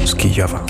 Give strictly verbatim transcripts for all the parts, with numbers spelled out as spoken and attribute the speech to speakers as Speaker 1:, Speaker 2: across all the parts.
Speaker 1: z Kijowa.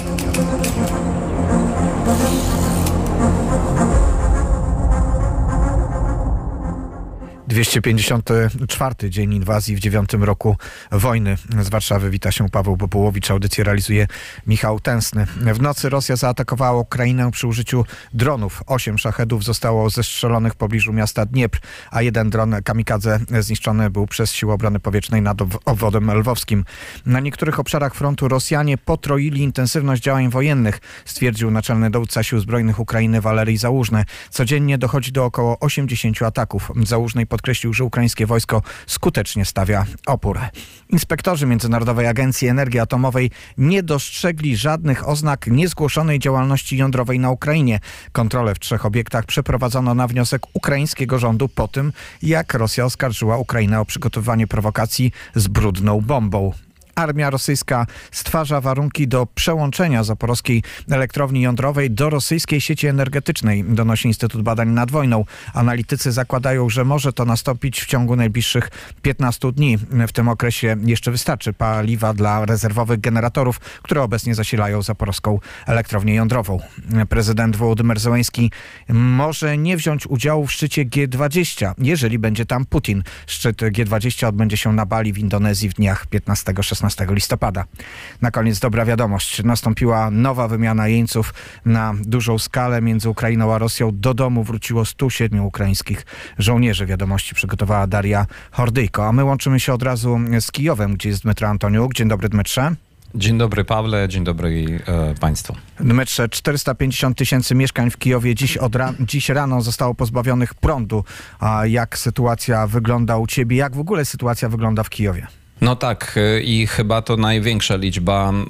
Speaker 1: dwieście pięćdziesiąty czwarty dzień inwazji w dziewiątym roku wojny. Z Warszawy wita się Paweł Bobułowicz. Audycję realizuje Michał Tęsny. W nocy Rosja zaatakowała Ukrainę przy użyciu dronów. Osiem szachedów zostało zestrzelonych w pobliżu miasta Dniepr, a jeden dron kamikadze zniszczony był przez Siły Obrony Powietrznej nad obwodem lwowskim. Na niektórych obszarach frontu Rosjanie potroili intensywność działań wojennych, stwierdził naczelny dowódca Sił Zbrojnych Ukrainy Waleryj Załużny. Codziennie dochodzi do około osiemdziesięciu ataków. Załużny podkreślił, że ukraińskie wojsko skutecznie stawia opór. Inspektorzy Międzynarodowej Agencji Energii Atomowej nie dostrzegli żadnych oznak niezgłoszonej działalności jądrowej na Ukrainie. Kontrole w trzech obiektach przeprowadzono na wniosek ukraińskiego rządu po tym, jak Rosja oskarżyła Ukrainę o przygotowywanie prowokacji z brudną bombą. Armia rosyjska stwarza warunki do przełączenia zaporowskiej elektrowni jądrowej do rosyjskiej sieci energetycznej, donosi Instytut Badań nad Wojną. Analitycy zakładają, że może to nastąpić w ciągu najbliższych piętnastu dni. W tym okresie jeszcze wystarczy paliwa dla rezerwowych generatorów, które obecnie zasilają zaporowską elektrownię jądrową. Prezydent Wołodymyr Zełenski może nie wziąć udziału w szczycie G dwadzieścia, jeżeli będzie tam Putin. Szczyt G dwadzieścia odbędzie się na Bali w Indonezji w dniach piętnastego do szesnastego listopada. Na koniec dobra wiadomość. Nastąpiła nowa wymiana jeńców na dużą skalę między Ukrainą a Rosją. Do domu wróciło stu siedmiu ukraińskich żołnierzy. Wiadomości przygotowała Daria Hordyjko. A my łączymy się od razu z Kijowem, gdzie jest Dmytro Antoniuk. Dzień dobry, Dmytrze.
Speaker 2: Dzień dobry, Pawle. Dzień dobry e, Państwu.
Speaker 1: Dmytrze, czterysta pięćdziesiąt tysięcy mieszkań w Kijowie dziś, od ra- dziś rano zostało pozbawionych prądu. A jak sytuacja wygląda u ciebie? Jak w ogóle sytuacja wygląda w Kijowie?
Speaker 2: No tak, i chyba to największa liczba e,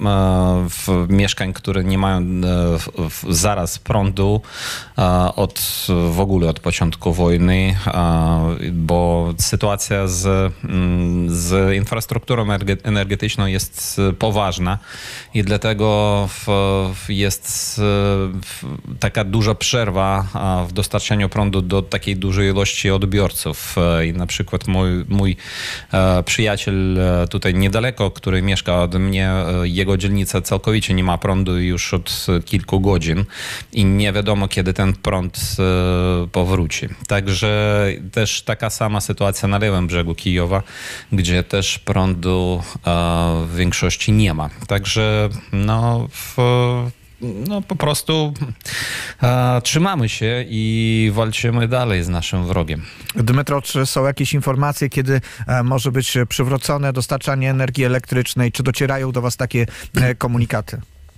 Speaker 2: w mieszkań, które nie mają e, w, zaraz prądu e, od w ogóle od początku wojny, e, bo sytuacja z, z infrastrukturą energetyczną jest poważna i dlatego w, jest w, taka duża przerwa w dostarczaniu prądu do takiej dużej ilości odbiorców. I na przykład mój, mój e, przyjaciel tutaj niedaleko, który mieszka od mnie, jego dzielnica całkowicie nie ma prądu już od kilku godzin i nie wiadomo, kiedy ten prąd powróci. Także też taka sama sytuacja na lewym brzegu Kijowa, gdzie też prądu w większości nie ma. Także no w No po prostu e, trzymamy się i walczymy dalej z naszym wrogiem.
Speaker 1: Dmytro, czy są jakieś informacje, kiedy e, może być przywrócone dostarczanie energii elektrycznej? Czy docierają do was takie e, komunikaty?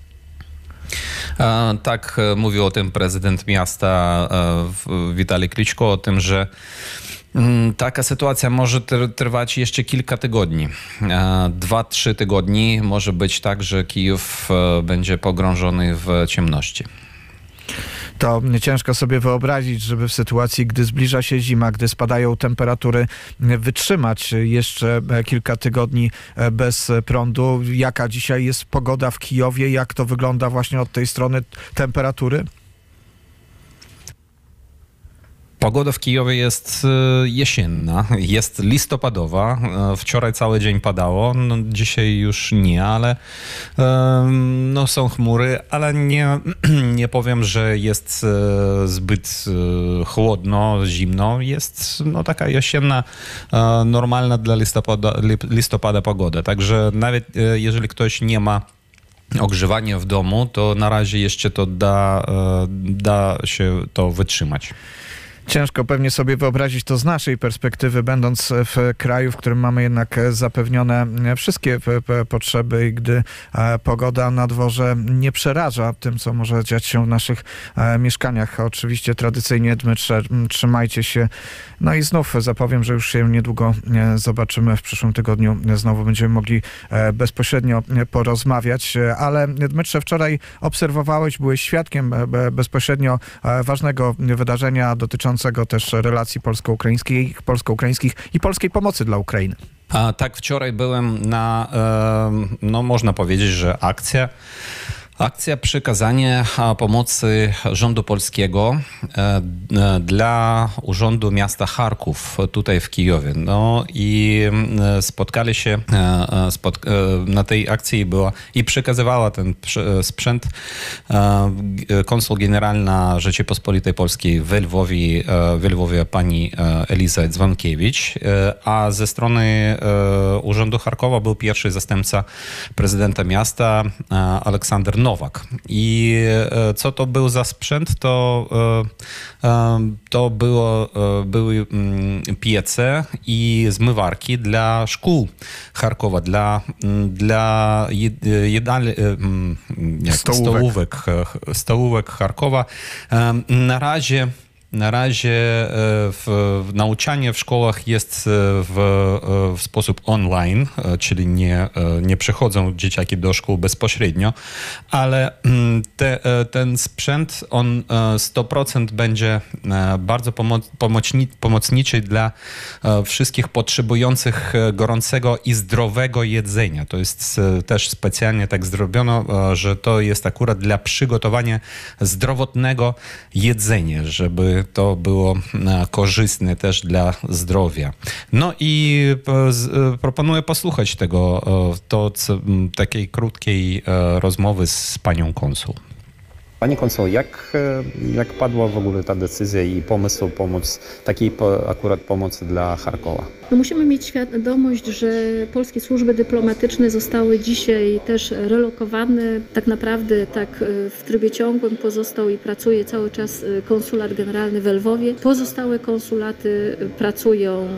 Speaker 2: E, tak, mówił o tym prezydent miasta e, Witalij Klitschko, o tym, że taka sytuacja może trwać jeszcze kilka tygodni. Dwa, trzy tygodni może być tak, że Kijów będzie pogrążony w ciemności.
Speaker 1: To ciężko sobie wyobrazić, żeby w sytuacji, gdy zbliża się zima, gdy spadają temperatury, wytrzymać jeszcze kilka tygodni bez prądu. Jaka dzisiaj jest pogoda w Kijowie? Jak to wygląda właśnie od tej strony temperatury?
Speaker 2: Pogoda w Kijowie jest jesienna, jest listopadowa. Wczoraj cały dzień padało, no dzisiaj już nie, ale no są chmury, ale nie, nie powiem, że jest zbyt chłodno, zimno. Jest no taka jesienna, normalna dla listopada, listopada pogoda. Także nawet jeżeli ktoś nie ma ogrzewania w domu, to na razie jeszcze to da, da się to wytrzymać.
Speaker 1: Ciężko pewnie sobie wyobrazić to z naszej perspektywy, będąc w kraju, w którym mamy jednak zapewnione wszystkie potrzeby i gdy pogoda na dworze nie przeraża tym, co może dziać się w naszych mieszkaniach. Oczywiście tradycyjnie, Dmytrze, trzymajcie się. No i znów zapowiem, że już się niedługo zobaczymy w przyszłym tygodniu. Znowu będziemy mogli bezpośrednio porozmawiać. Ale Dmytrze, wczoraj obserwowałeś, byłeś świadkiem bezpośrednio ważnego wydarzenia dotyczącego też relacji polsko-ukraińskich, polsko-ukraińskich i polskiej pomocy dla Ukrainy.
Speaker 2: A tak, wczoraj byłem na, no można powiedzieć, że akcja Akcja przekazania pomocy rządu polskiego dla Urzędu Miasta Charków tutaj w Kijowie. No i spotkali się, spotk- na tej akcji była i przekazywała ten sprzęt konsul generalna Rzeczypospolitej Polskiej w Lwowie, w Lwowie pani Eliza Dzwonkiewicz, a ze strony Urzędu Charkowa był pierwszy zastępca prezydenta miasta Aleksander Nowak. I co to był za sprzęt? To, to było, były piece i zmywarki dla szkół Charkowa, dla, dla jedali, jak,
Speaker 1: stołówek.
Speaker 2: stołówek, stołówek Charkowa. Na razie Na razie w, w nauczanie w szkołach jest w, w sposób online, czyli nie, nie przychodzą dzieciaki do szkół bezpośrednio, ale te, ten sprzęt, on sto procent będzie bardzo pomoc, pomocni, pomocniczy dla wszystkich potrzebujących gorącego i zdrowego jedzenia. To jest też specjalnie tak zrobiono, że to jest akurat dla przygotowania zdrowotnego jedzenia, żeby to było korzystne też dla zdrowia. No i proponuję posłuchać tego, to takiej krótkiej rozmowy z panią konsul.
Speaker 3: Pani konsul, jak, jak padła w ogóle ta decyzja i pomysł pomóc, takiej akurat pomocy dla Charkowa?
Speaker 4: No musimy mieć świadomość, że polskie służby dyplomatyczne zostały dzisiaj też relokowane. Tak naprawdę tak w trybie ciągłym pozostał i pracuje cały czas konsulat generalny w Lwowie. Pozostałe konsulaty pracują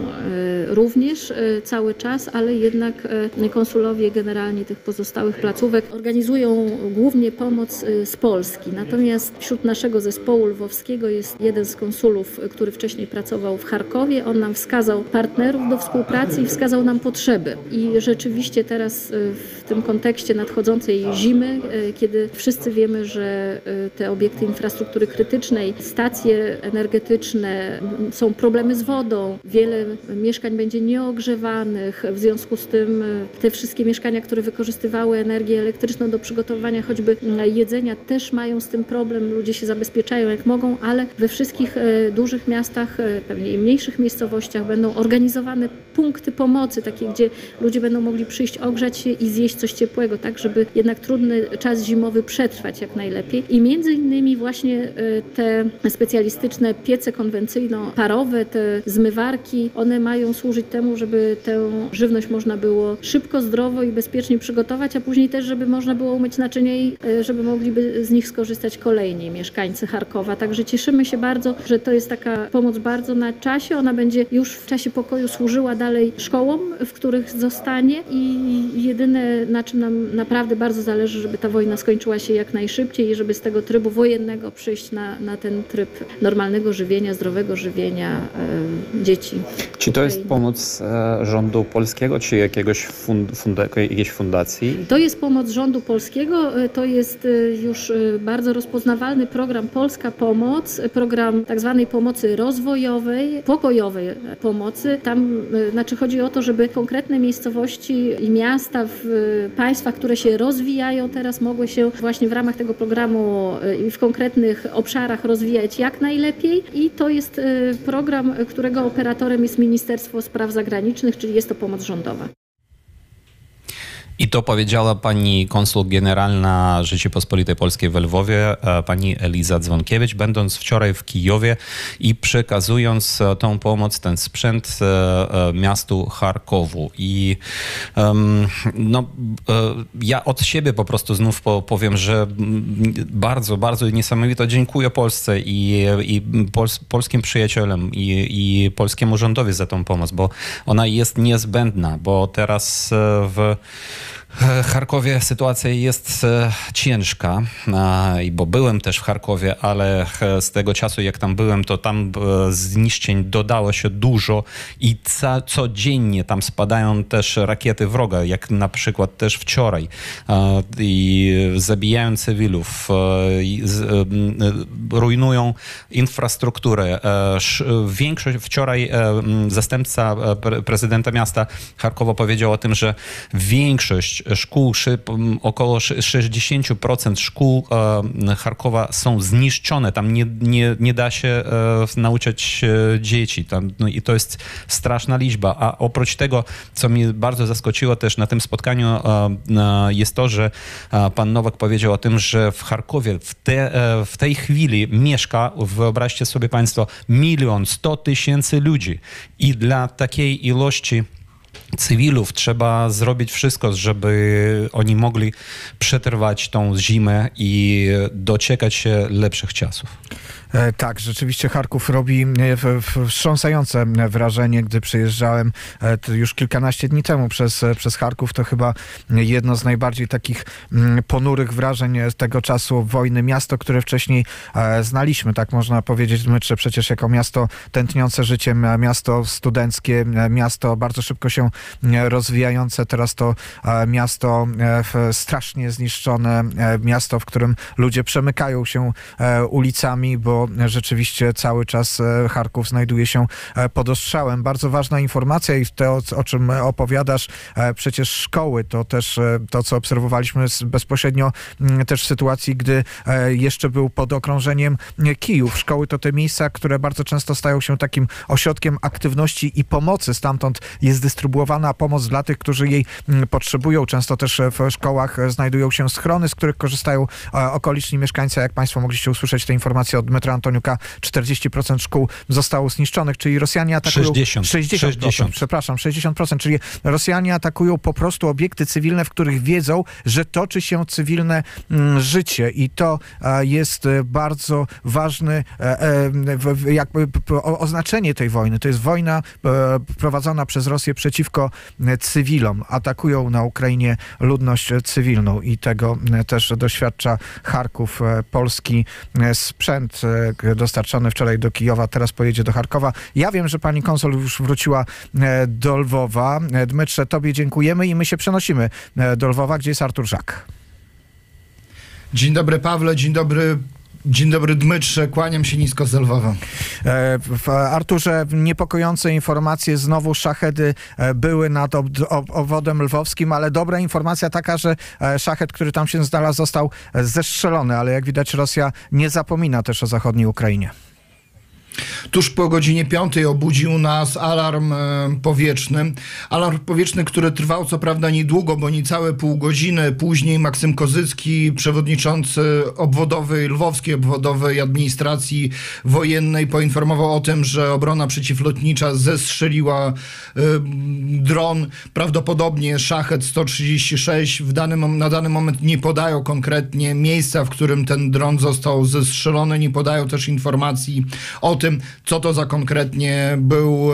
Speaker 4: również cały czas, ale jednak konsulowie generalni tych pozostałych placówek organizują głównie pomoc z Polski. Natomiast wśród naszego zespołu lwowskiego jest jeden z konsulów, który wcześniej pracował w Charkowie. On nam wskazał partnerów do współpracy i wskazał nam potrzeby. I rzeczywiście teraz w tym kontekście nadchodzącej zimy, kiedy wszyscy wiemy, że te obiekty infrastruktury krytycznej, stacje energetyczne, są problemy z wodą, wiele mieszkań będzie nieogrzewanych, w związku z tym te wszystkie mieszkania, które wykorzystywały energię elektryczną do przygotowania choćby jedzenia, też mają z tym problem. Ludzie się zabezpieczają jak mogą, ale we wszystkich dużych miastach, pewnie i mniejszych miejscowościach będą organizowane punkty pomocy, takie, gdzie ludzie będą mogli przyjść, ogrzać się i zjeść coś ciepłego, tak, żeby jednak trudny czas zimowy przetrwać jak najlepiej. I między innymi właśnie te specjalistyczne piece konwencyjno-parowe, te zmywarki, one mają służyć temu, żeby tę żywność można było szybko, zdrowo i bezpiecznie przygotować, a później też, żeby można było umyć naczynia i żeby mogliby z nich skorzystać kolejni mieszkańcy Charkowa. Także cieszymy się bardzo, że to jest taka pomoc bardzo na czasie. Ona będzie już w czasie pokoju służyła dalej szkołom, w których zostanie i jedyne, na czym nam naprawdę bardzo zależy, żeby ta wojna skończyła się jak najszybciej i żeby z tego trybu wojennego przejść na, na ten tryb normalnego żywienia, zdrowego żywienia e, dzieci.
Speaker 3: Czy to jest pomoc e, rządu polskiego, czy jakiegoś fund, fund, jakiejś fundacji?
Speaker 4: To jest pomoc rządu polskiego, to jest już bardzo rozpoznawalny program Polska Pomoc, program tak zwanej pomocy rozwojowej, pokojowej pomocy. Tam znaczy chodzi o to, żeby konkretne miejscowości i miasta w państwach, które się rozwijają teraz, mogły się właśnie w ramach tego programu i w konkretnych obszarach rozwijać jak najlepiej. I to jest program, którego operatorem jest Ministerstwo Spraw Zagranicznych, czyli jest to pomoc rządowa.
Speaker 2: I to powiedziała pani konsul generalna Rzeczypospolitej Polskiej w Lwowie, pani Eliza Dzwonkiewicz, będąc wczoraj w Kijowie i przekazując tą pomoc, ten sprzęt miastu Charkowu. I um, no, ja od siebie po prostu znów powiem, że bardzo, bardzo niesamowito dziękuję Polsce i, i pols, polskim przyjacielom i, i polskiemu rządowi za tą pomoc, bo ona jest niezbędna, bo teraz w Charkowie sytuacja jest ciężka, bo byłem też w Charkowie, ale z tego czasu jak tam byłem, to tam zniszczeń dodało się dużo i ca- codziennie tam spadają też rakiety wroga, jak na przykład też wczoraj, i zabijają cywilów, i rujnują infrastrukturę. Większość, wczoraj zastępca prezydenta miasta Charkowa powiedział o tym, że większość większość szkół, około sześćdziesiąt procent szkół Charkowa są zniszczone. Tam nie, nie, nie da się nauczać dzieci. Tam, no i to jest straszna liczba. A oprócz tego, co mnie bardzo zaskoczyło też na tym spotkaniu, jest to, że pan Nowak powiedział o tym, że w Charkowie w, te, w tej chwili mieszka, wyobraźcie sobie państwo, milion sto tysięcy ludzi. I dla takiej ilości cywilów trzeba zrobić wszystko, żeby oni mogli przetrwać tą zimę i doczekać się lepszych czasów.
Speaker 1: Tak, rzeczywiście Charków robi wstrząsające wrażenie. Gdy przyjeżdżałem już kilkanaście dni temu przez, przez Charków, to chyba jedno z najbardziej takich ponurych wrażeń z tego czasu wojny. Miasto, które wcześniej znaliśmy, tak można powiedzieć, my przecież jako miasto tętniące życiem, miasto studenckie, miasto bardzo szybko się rozwijające. Teraz to miasto strasznie zniszczone, miasto, w którym ludzie przemykają się ulicami, bo rzeczywiście cały czas Charków znajduje się pod ostrzałem. Bardzo ważna informacja i to, o czym opowiadasz, przecież szkoły, to też to, co obserwowaliśmy bezpośrednio też w sytuacji, gdy jeszcze był pod okrążeniem Kijów. Szkoły to te miejsca, które bardzo często stają się takim ośrodkiem aktywności i pomocy. Stamtąd jest dystrybuowana pomoc dla tych, którzy jej potrzebują. Często też w szkołach znajdują się schrony, z których korzystają okoliczni mieszkańcy. Jak państwo mogliście usłyszeć te informacje od Dmytra Antoniuka, czterdzieści procent szkół zostało zniszczonych, czyli Rosjanie atakują...
Speaker 2: sześćdziesiąt.
Speaker 1: sześćdziesiąt procent, sześćdziesiąt. Przepraszam, sześćdziesiąt procent, czyli Rosjanie atakują po prostu obiekty cywilne, w których wiedzą, że toczy się cywilne mm, życie i to e, jest bardzo ważny e, e, jakby o, oznaczenie tej wojny. To jest wojna e, prowadzona przez Rosję przeciwko cywilom. Atakują na Ukrainie ludność cywilną i tego też doświadcza Charków. Polski sprzęt dostarczony wczoraj do Kijowa, teraz pojedzie do Charkowa. Ja wiem, że pani konsul już wróciła do Lwowa. Dmytrze, tobie dziękujemy i my się przenosimy do Lwowa, gdzie jest Artur Żak.
Speaker 5: Dzień dobry, Pawle, dzień dobry. Dzień dobry, Dmytrze, kłaniam się nisko z Lwowa.
Speaker 1: W Arturze, niepokojące informacje, znowu szachedy były nad obwodem lwowskim, ale dobra informacja taka, że szached, który tam się znalazł, został zestrzelony, ale jak widać Rosja nie zapomina też o zachodniej Ukrainie.
Speaker 5: Tuż po godzinie piątej obudził nas alarm e, powietrzny. Alarm powietrzny, który trwał co prawda niedługo, bo niecałe pół godziny. Później Maksym Kozycki, przewodniczący obwodowej, lwowskiej obwodowej administracji wojennej, poinformował o tym, że obrona przeciwlotnicza zestrzeliła e, dron, prawdopodobnie Szached sto trzydzieści sześć. W danym, na dany moment nie podają konkretnie miejsca, w którym ten dron został zestrzelony. Nie podają też informacji o tym, co to za konkretnie był,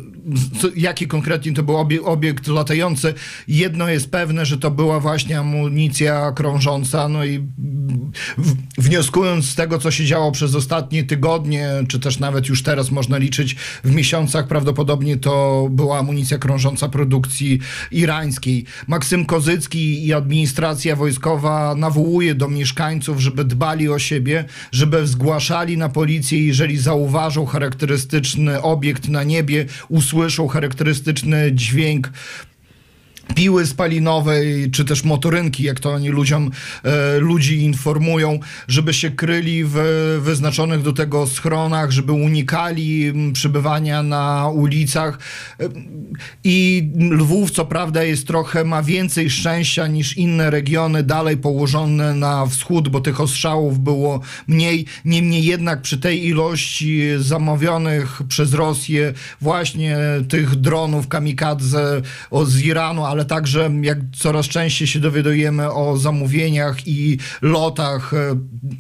Speaker 5: jaki konkretnie to był obiekt latający. Jedno jest pewne, że to była właśnie amunicja krążąca, no i wnioskując z tego, co się działo przez ostatnie tygodnie, czy też nawet już teraz można liczyć w miesiącach, prawdopodobnie to była amunicja krążąca produkcji irańskiej. Maksym Kozycki i administracja wojskowa nawołuje do mieszkańców, żeby dbali o siebie, żeby zgłaszali na policję, jeżeli zauważą charakterystyczny obiekt na niebie, usłyszą charakterystyczny dźwięk piły spalinowej, czy też motorynki, jak to oni ludziom, e, ludzi informują, żeby się kryli w wyznaczonych do tego schronach, żeby unikali m, przebywania na ulicach. E, I Lwów, co prawda, jest trochę, ma więcej szczęścia niż inne regiony dalej położone na wschód, bo tych ostrzałów było mniej. Niemniej jednak przy tej ilości zamówionych przez Rosję właśnie tych dronów kamikadze o, z Iranu, ale także jak coraz częściej się dowiadujemy o zamówieniach i lotach e,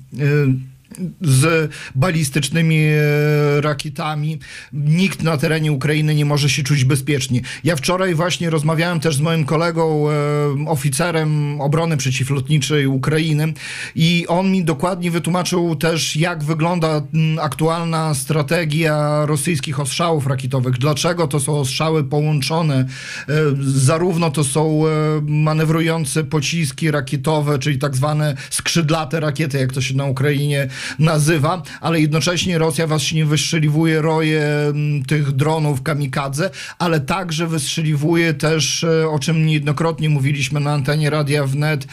Speaker 5: e, z balistycznymi rakietami. Nikt na terenie Ukrainy nie może się czuć bezpiecznie. Ja wczoraj właśnie rozmawiałem też z moim kolegą, e, oficerem obrony przeciwlotniczej Ukrainy i on mi dokładnie wytłumaczył też, jak wygląda m, aktualna strategia rosyjskich ostrzałów rakietowych. Dlaczego to są ostrzały połączone? E, zarówno to są e, manewrujące pociski rakietowe, czyli tak zwane skrzydlate rakiety, jak to się na Ukrainie nazywa, ale jednocześnie Rosja właśnie wystrzeliwuje roje tych dronów kamikadze, ale także wystrzeliwuje też, o czym niejednokrotnie mówiliśmy na antenie Radia Wnet,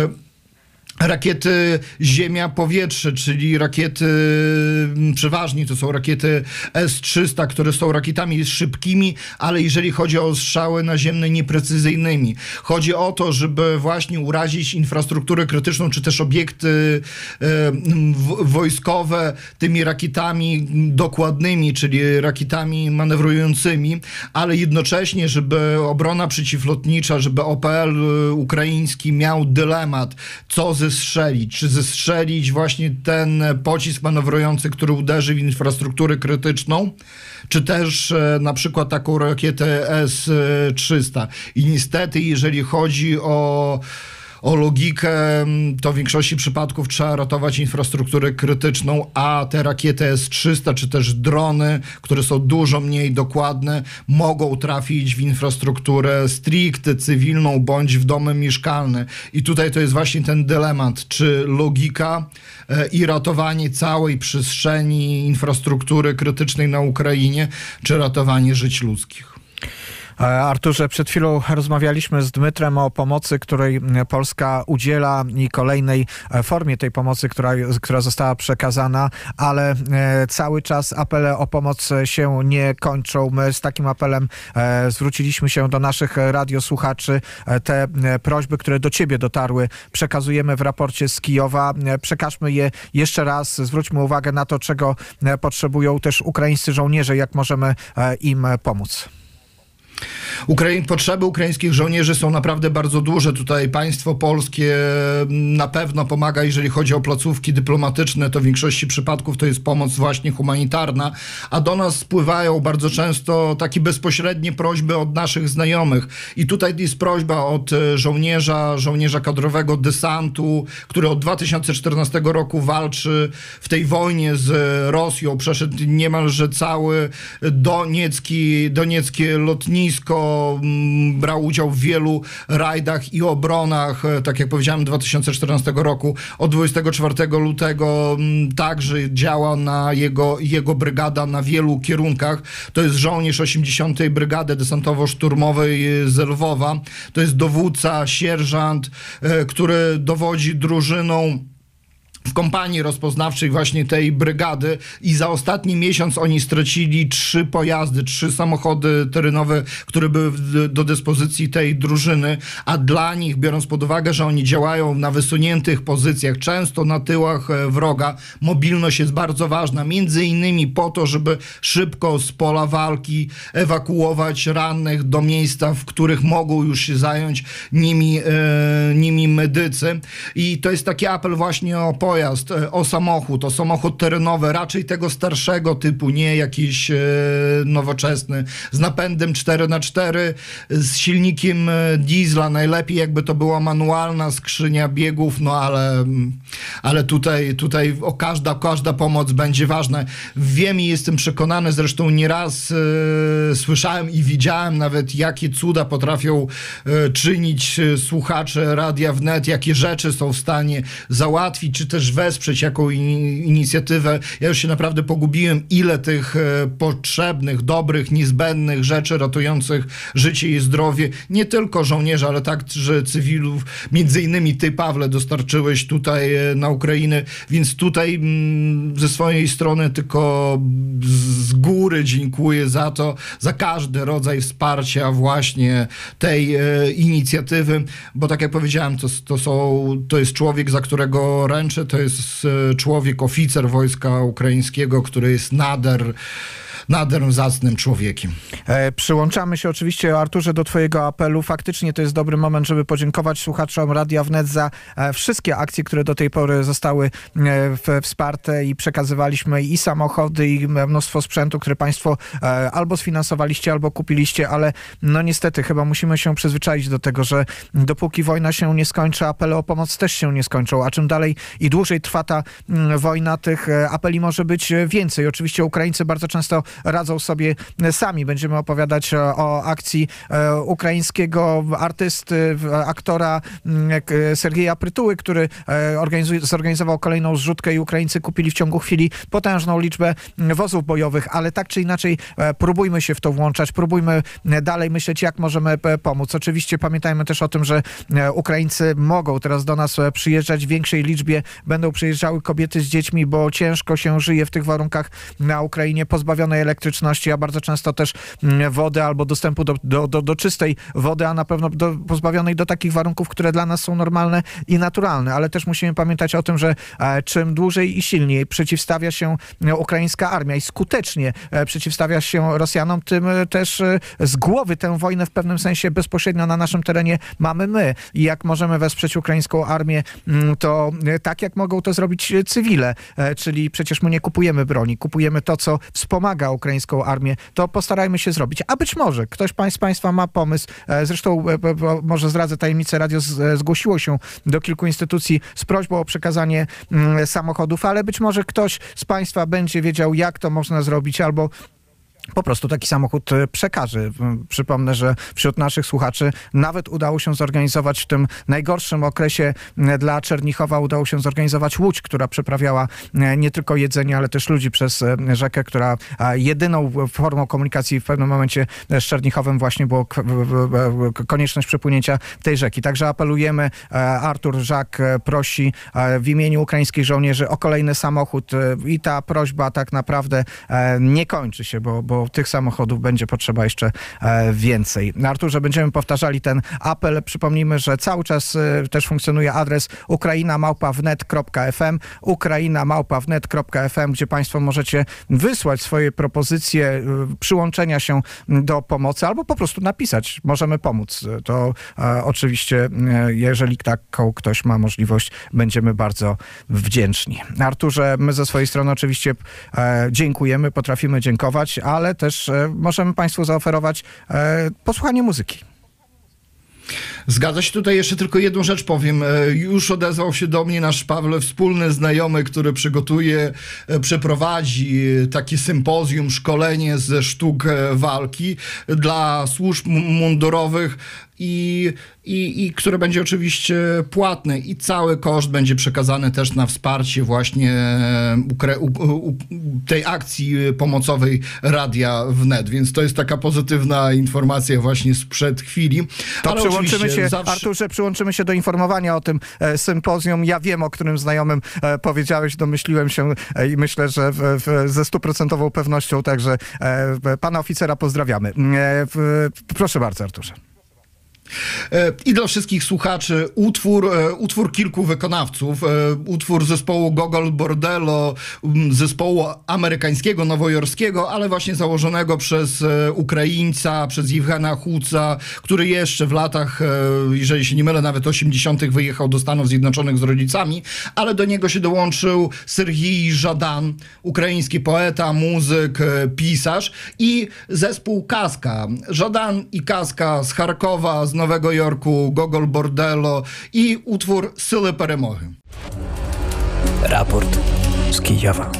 Speaker 5: rakiety ziemia-powietrze, czyli rakiety, przeważnie to są rakiety S trzysta, które są rakietami szybkimi, ale jeżeli chodzi o strzały naziemne, nieprecyzyjnymi. Chodzi o to, żeby właśnie urazić infrastrukturę krytyczną, czy też obiekty e, wojskowe tymi rakietami dokładnymi, czyli rakietami manewrującymi, ale jednocześnie, żeby obrona przeciwlotnicza, żeby O P L ukraiński miał dylemat, co ze zestrzelić, czy zestrzelić właśnie ten pocisk manewrujący, który uderzy w infrastrukturę krytyczną, czy też e, na przykład taką rakietę S trzysta. I niestety, jeżeli chodzi o O logikę, to w większości przypadków trzeba ratować infrastrukturę krytyczną, a te rakiety S trzysta, czy też drony, które są dużo mniej dokładne, mogą trafić w infrastrukturę stricte cywilną, bądź w domy mieszkalne. I tutaj to jest właśnie ten dylemat, czy logika i ratowanie całej przestrzeni infrastruktury krytycznej na Ukrainie, czy ratowanie żyć ludzkich.
Speaker 1: Arturze, przed chwilą rozmawialiśmy z Dmytrem o pomocy, której Polska udziela i kolejnej formie tej pomocy, która, która została przekazana, ale cały czas apele o pomoc się nie kończą. My z takim apelem zwróciliśmy się do naszych radiosłuchaczy. Te prośby, które do ciebie dotarły, przekazujemy w raporcie z Kijowa. Przekażmy je jeszcze raz. Zwróćmy uwagę na to, czego potrzebują też ukraińscy żołnierze, jak możemy im pomóc.
Speaker 5: Ukraiń, potrzeby ukraińskich żołnierzy są naprawdę bardzo duże. Tutaj państwo polskie na pewno pomaga, jeżeli chodzi o placówki dyplomatyczne, to w większości przypadków to jest pomoc właśnie humanitarna, a do nas spływają bardzo często takie bezpośrednie prośby od naszych znajomych. I tutaj jest prośba od żołnierza, żołnierza kadrowego desantu, który od dwa tysiące czternastego roku walczy w tej wojnie z Rosją. Przeszedł niemalże cały Doniecki, donieckie lotnisko, brał udział w wielu rajdach i obronach, tak jak powiedziałem, dwa tysiące czternastego roku. Od dwudziestego czwartego lutego także działa na jego, jego brygada na wielu kierunkach. To jest żołnierz osiemdziesiątej Brygady Desantowo-Szturmowej z Lwowa. To jest dowódca, sierżant, który dowodzi drużyną w kompanii rozpoznawczej właśnie tej brygady i za ostatni miesiąc oni stracili trzy pojazdy, trzy samochody terenowe, które były do dyspozycji tej drużyny, a dla nich, biorąc pod uwagę, że oni działają na wysuniętych pozycjach, często na tyłach wroga, mobilność jest bardzo ważna, między innymi po to, żeby szybko z pola walki ewakuować rannych do miejsca, w których mogą już się zająć nimi, e, nimi medycy. I to jest taki apel właśnie o pojazd, o samochód, o samochód terenowy, raczej tego starszego typu, nie jakiś e, nowoczesny, z napędem cztery na cztery, z silnikiem diesla, najlepiej jakby to była manualna skrzynia biegów, no ale, ale tutaj, tutaj o każda, każda pomoc będzie ważna. Wiem i jestem przekonany, zresztą nieraz e, słyszałem i widziałem nawet, jakie cuda potrafią e, czynić słuchacze Radia Wnet, jakie rzeczy są w stanie załatwić, czy też wesprzeć jaką in, inicjatywę. Ja już się naprawdę pogubiłem, ile tych e, potrzebnych, dobrych, niezbędnych rzeczy ratujących życie i zdrowie, nie tylko żołnierzy, ale także cywilów, między innymi ty, Pawle, dostarczyłeś tutaj e, na Ukrainę, więc tutaj m, ze swojej strony tylko z góry dziękuję za to, za każdy rodzaj wsparcia właśnie tej e, inicjatywy, bo tak jak powiedziałem, to, to, są, to jest człowiek, za którego ręczę, to jest człowiek, oficer wojska ukraińskiego, który jest nader nader zacnym człowiekiem.
Speaker 1: E, przyłączamy się oczywiście, Arturze, do twojego apelu. Faktycznie to jest dobry moment, żeby podziękować słuchaczom Radia Wnet za e, wszystkie akcje, które do tej pory zostały e, w, wsparte i przekazywaliśmy i samochody, i mnóstwo sprzętu, które państwo e, albo sfinansowaliście, albo kupiliście, ale no niestety chyba musimy się przyzwyczaić do tego, że dopóki wojna się nie skończy, apele o pomoc też się nie skończą, a czym dalej i dłużej trwa ta m, wojna, tych apeli może być więcej. Oczywiście Ukraińcy bardzo często radzą sobie sami. Będziemy opowiadać o akcji ukraińskiego artysty, aktora Sergieja Prytuły, który zorganizował kolejną zrzutkę i Ukraińcy kupili w ciągu chwili potężną liczbę wozów bojowych, ale tak czy inaczej próbujmy się w to włączać, próbujmy dalej myśleć, jak możemy pomóc. Oczywiście pamiętajmy też o tym, że Ukraińcy mogą teraz do nas przyjeżdżać w większej liczbie, będą przyjeżdżały kobiety z dziećmi, bo ciężko się żyje w tych warunkach na Ukrainie, pozbawionej elektryczności, a bardzo często też wody albo dostępu do, do, do, do czystej wody, a na pewno do, pozbawionej do takich warunków, które dla nas są normalne i naturalne. Ale też musimy pamiętać o tym, że e, czym dłużej i silniej przeciwstawia się ukraińska armia i skutecznie e, przeciwstawia się Rosjanom, tym e, też e, z głowy tę wojnę w pewnym sensie bezpośrednio na naszym terenie mamy my. I jak możemy wesprzeć ukraińską armię, m, to e, tak jak mogą to zrobić cywile, e, czyli przecież my nie kupujemy broni, kupujemy to, co wspomaga ukraińską armię, to postarajmy się zrobić. A być może ktoś z Państwa ma pomysł, e, zresztą e, może zdradzę tajemnicę, radio z, zgłosiło się do kilku instytucji z prośbą o przekazanie m, samochodów, ale być może ktoś z Państwa będzie wiedział, jak to można zrobić, albo po prostu taki samochód przekaże. Przypomnę, że wśród naszych słuchaczy nawet udało się zorganizować w tym najgorszym okresie dla Czernichowa, udało się zorganizować łódź, która przeprawiała nie tylko jedzenie, ale też ludzi przez rzekę, która jedyną formą komunikacji w pewnym momencie z Czernichowem właśnie było konieczność przepłynięcia tej rzeki. Także apelujemy, Artur Żak prosi w imieniu ukraińskich żołnierzy o kolejny samochód i ta prośba tak naprawdę nie kończy się, bo, bo tych samochodów będzie potrzeba jeszcze więcej. Arturze, będziemy powtarzali ten apel. Przypomnijmy, że cały czas też funkcjonuje adres ukraina małpa wnet kropka f m, ukraina małpa wnet kropka f m, gdzie Państwo możecie wysłać swoje propozycje przyłączenia się do pomocy albo po prostu napisać. Możemy pomóc. To e, oczywiście, jeżeli taką ktoś ma możliwość, będziemy bardzo wdzięczni. Arturze, my ze swojej strony oczywiście e, dziękujemy, potrafimy dziękować, ale też e, możemy Państwu zaoferować e, posłuchanie muzyki.
Speaker 5: Zgadza się. Tutaj jeszcze tylko jedną rzecz powiem. Już odezwał się do mnie nasz Paweł, wspólny znajomy, który przygotuje, przeprowadzi takie sympozjum, szkolenie ze sztuk walki dla służb mundurowych i, i, i które będzie oczywiście płatne i cały koszt będzie przekazany też na wsparcie właśnie ukre- u, u, tej akcji pomocowej Radia Wnet, więc to jest taka pozytywna informacja właśnie sprzed chwili.
Speaker 1: To
Speaker 5: ale
Speaker 1: przyłączymy się,
Speaker 5: zawsze...
Speaker 1: Arturze, przyłączymy się do informowania o tym e, sympozjum. Ja wiem, o którym znajomym e, powiedziałeś, domyśliłem się e, i myślę, że w, w, ze stuprocentową pewnością, także e, pana oficera pozdrawiamy. E, w, proszę bardzo, Arturze.
Speaker 5: I dla wszystkich słuchaczy utwór, utwór kilku wykonawców, utwór zespołu Gogol Bordello, zespołu amerykańskiego, nowojorskiego, ale właśnie założonego przez Ukraińca, przez Jewgena Huca, który jeszcze w latach, jeżeli się nie mylę, nawet osiemdziesiątych wyjechał do Stanów Zjednoczonych z rodzicami, ale do niego się dołączył Sergiej Żadan, ukraiński poeta, muzyk, pisarz i zespół Kaska. Żadan i Kaska z Charkowa, z Nowego Jorku, Gogol Bordello i utwór Syły Peremohy.
Speaker 6: Raport z Kijowa.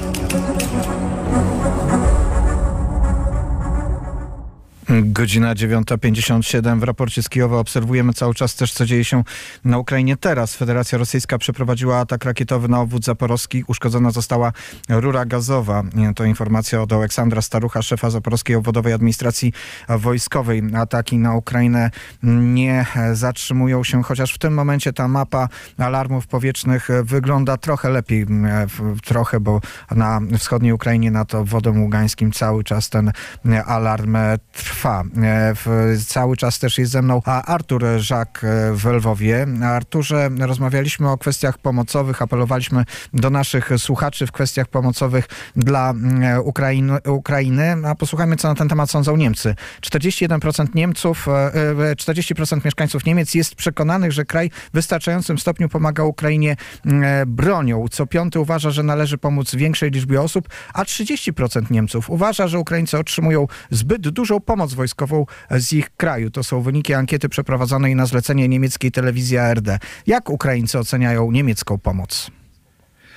Speaker 1: Godzina dziewiąta pięćdziesiąt siedem. W raporcie z Kijowa obserwujemy cały czas też, co dzieje się na Ukrainie teraz. Federacja Rosyjska przeprowadziła atak rakietowy na obwód zaporowski. Uszkodzona została rura gazowa. To informacja od Aleksandra Starucha, szefa Zaporowskiej Obwodowej Administracji Wojskowej. Ataki na Ukrainę nie zatrzymują się, chociaż w tym momencie ta mapa alarmów powietrznych wygląda trochę lepiej. Trochę, bo na wschodniej Ukrainie, nad obwodem ługańskim cały czas ten alarm trwa. Cały czas też jest ze mną Artur Żak w Lwowie. Arturze, rozmawialiśmy o kwestiach pomocowych, apelowaliśmy do naszych słuchaczy w kwestiach pomocowych dla Ukrainy, Ukrainy, a posłuchajmy, co na ten temat sądzą Niemcy. czterdzieści jeden procent Niemców, czterdzieści procent mieszkańców Niemiec jest przekonanych, że kraj w wystarczającym stopniu pomaga Ukrainie bronią. Co piąty uważa, że należy pomóc większej liczbie osób, a trzydzieści procent Niemców uważa, że Ukraińcy otrzymują zbyt dużą pomoc wojskową z ich kraju. To są wyniki ankiety przeprowadzonej na zlecenie niemieckiej telewizji A R D. Jak Ukraińcy oceniają niemiecką pomoc?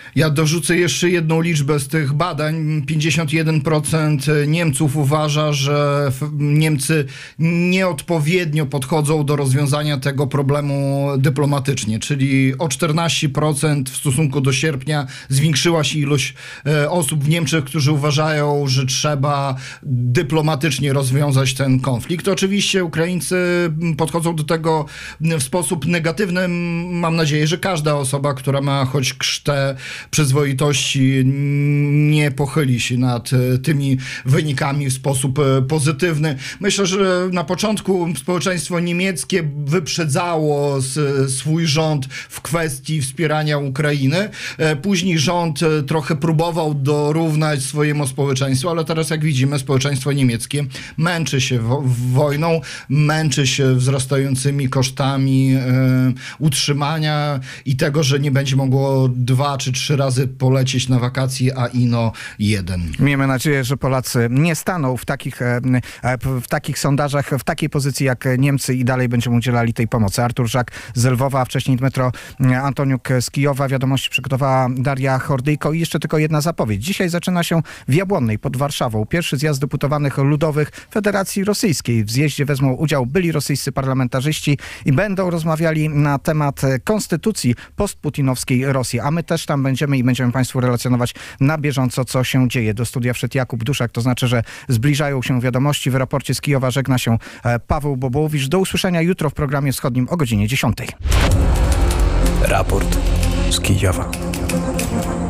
Speaker 5: Ja dorzucę jeszcze jedną liczbę z tych badań. pięćdziesiąt jeden procent Niemców uważa, że Niemcy nieodpowiednio podchodzą do rozwiązania tego problemu dyplomatycznie, czyli o czternaście procent w stosunku do sierpnia zwiększyła się ilość osób w Niemczech, którzy uważają, że trzeba dyplomatycznie rozwiązać ten konflikt. Oczywiście Ukraińcy podchodzą do tego w sposób negatywny. Mam nadzieję, że każda osoba, która ma choć krztę przyzwoitości, nie pochyli się nad tymi wynikami w sposób pozytywny. Myślę, że na początku społeczeństwo niemieckie wyprzedzało swój rząd w kwestii wspierania Ukrainy. Później rząd trochę próbował dorównać swojemu społeczeństwu, ale teraz, jak widzimy, społeczeństwo niemieckie męczy się wo- wojną, męczy się wzrastającymi kosztami e, utrzymania i tego, że nie będzie mogło dwa czy trzy razy polecieć na wakacje, a ino jeden.
Speaker 1: Miejmy nadzieję, że Polacy nie staną w takich, w takich sondażach, w takiej pozycji jak Niemcy i dalej będziemy udzielali tej pomocy. Artur Żak z Lwowa, a wcześniej Dmytro Antoniuk z Kijowa. Wiadomości przygotowała Daria Hordyjko i jeszcze tylko jedna zapowiedź. Dzisiaj zaczyna się w Jabłonnej pod Warszawą pierwszy zjazd deputowanych ludowych Federacji Rosyjskiej. W zjeździe wezmą udział byli rosyjscy parlamentarzyści i będą rozmawiali na temat konstytucji postputinowskiej Rosji. A my też tam będziemy i będziemy Państwu relacjonować na bieżąco, co się dzieje. Do studia wszedł Jakub Duszak, to znaczy, że zbliżają się wiadomości. W raporcie z Kijowa żegna się Paweł Bobołowicz. Do usłyszenia jutro w programie wschodnim o godzinie dziesiątej.
Speaker 6: Raport z Kijowa.